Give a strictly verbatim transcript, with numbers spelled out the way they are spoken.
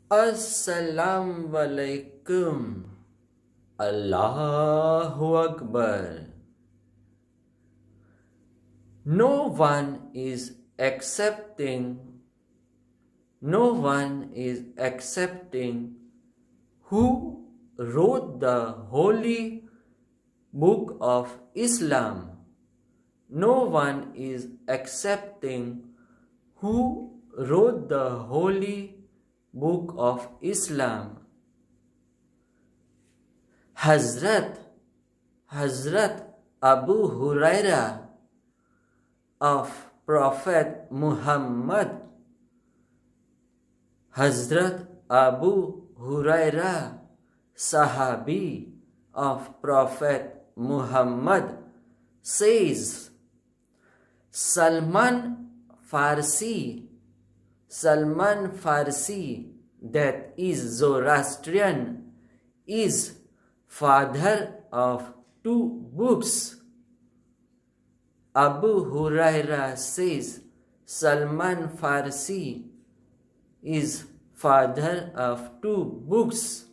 Assalamu alaikum. Allahu Akbar. No one is accepting, no one is accepting who wrote the holy book of Islam. No one is accepting who wrote the holy book of Islam. Hazrat Hazrat Abu Huraira of Prophet Muhammad. Hazrat Abu Huraira, Sahabi of Prophet Muhammad, says, Salman Farsi, Salman Farsi, that is Zoroastrian, is father of two books. Abu Huraira says Salman Farsi is father of two books.